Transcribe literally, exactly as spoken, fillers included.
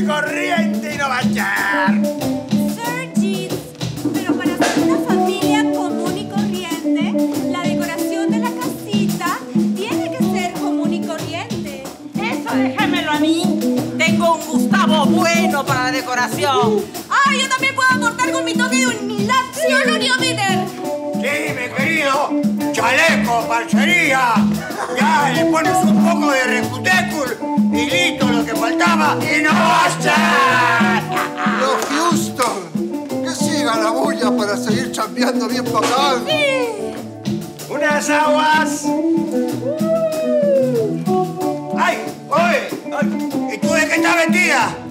y corriente y no va a echar. Sir Jeans, pero para ser una familia común y corriente, la decoración de la casita tiene que ser común y corriente. Eso déjamelo a mí. Tengo un Gustavo bueno para la decoración. ¡Ah, yo también puedo aportar con mi toque de humildad! ¿Sí o no, tío Peter? Sí, mi querido. Chaleco, parcería. Ya le pones un poco de recutécul y listo lo que faltaba y no va a echar. Los Houston, que siga la bulla para seguir chambeando bien bacán. Sí. Unas aguas. ¡Ay! ¡Oye! Ay, ¿y tú de qué estás vestida?